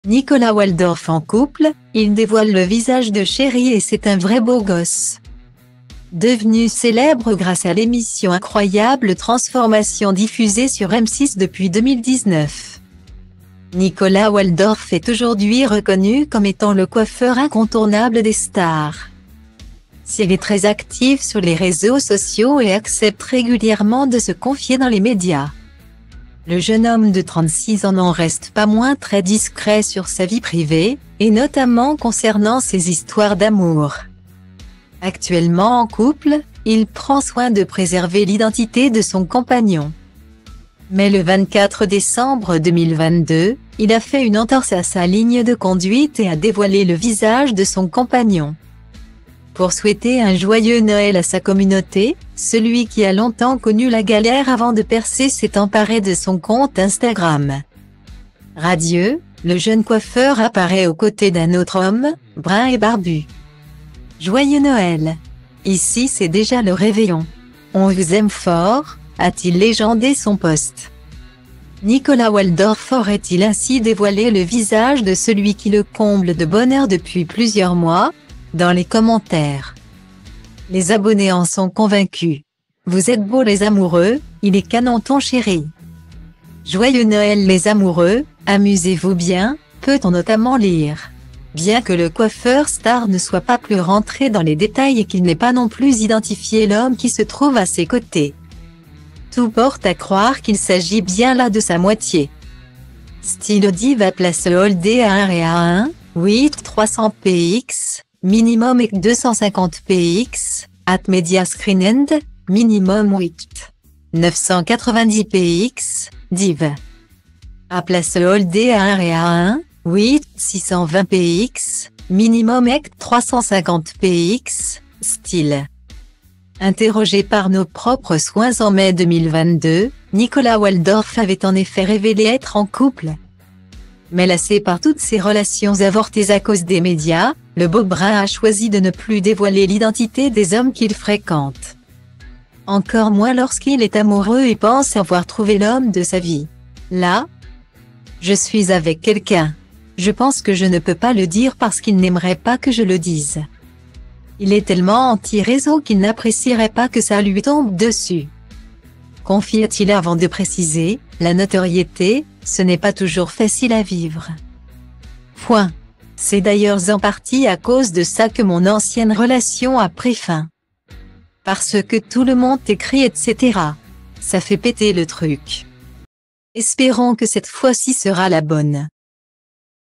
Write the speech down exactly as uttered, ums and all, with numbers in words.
Nicolas Waldorf en couple, il dévoile le visage de Chérie et c'est un vrai beau gosse. Devenu célèbre grâce à l'émission Incroyable Transformation diffusée sur M six depuis deux mille dix-neuf. Nicolas Waldorf est aujourd'hui reconnu comme étant le coiffeur incontournable des stars. S'il est très actif sur les réseaux sociaux et accepte régulièrement de se confier dans les médias, le jeune homme de trente-six ans n'en reste pas moins très discret sur sa vie privée, et notamment concernant ses histoires d'amour. Actuellement en couple, il prend soin de préserver l'identité de son compagnon. Mais le vingt-quatre décembre deux mille vingt-deux, il a fait une entorse à sa ligne de conduite et a dévoilé le visage de son compagnon. Pour souhaiter un joyeux Noël à sa communauté, celui qui a longtemps connu la galère avant de percer s'est emparé de son compte Instagram. Radieux, le jeune coiffeur apparaît aux côtés d'un autre homme, brun et barbu. Joyeux Noël! Ici c'est déjà le réveillon. On vous aime fort, a-t-il légendé son post. Nicolas Waldorf aurait-il ainsi dévoilé le visage de celui qui le comble de bonheur depuis plusieurs mois? Dans les commentaires, les abonnés en sont convaincus. Vous êtes beaux les amoureux, il est canon ton chéri. Joyeux Noël les amoureux, amusez-vous bien, peut-on notamment lire. Bien que le coiffeur star ne soit pas plus rentré dans les détails et qu'il n'ait pas non plus identifié l'homme qui se trouve à ses côtés, tout porte à croire qu'il s'agit bien là de sa moitié. Style Diva place Holdé à un et à un, huit trois cents p x. Minimum et deux cent cinquante p x, at media screen end, minimum huit neuf cent quatre-vingt-dix p x, div. À place Holdé à un et à un, huit six cent vingt p x, minimum et trois cent cinquante p x, style. Interrogé par nos propres soins en mai deux mille vingt-deux, Nicolas Waldorf avait en effet révélé être en couple. Mais lassé par toutes ces relations avortées à cause des médias, le beau brun a choisi de ne plus dévoiler l'identité des hommes qu'il fréquente. Encore moins lorsqu'il est amoureux et pense avoir trouvé l'homme de sa vie. Là, je suis avec quelqu'un. Je pense que je ne peux pas le dire parce qu'il n'aimerait pas que je le dise. Il est tellement anti-réseau qu'il n'apprécierait pas que ça lui tombe dessus. Confia-t-il avant de préciser, la notoriété, ce n'est pas toujours facile à vivre. Point. C'est d'ailleurs en partie à cause de ça que mon ancienne relation a pris fin. Parce que tout le monde écrit et cetera. Ça fait péter le truc. Espérons que cette fois-ci sera la bonne.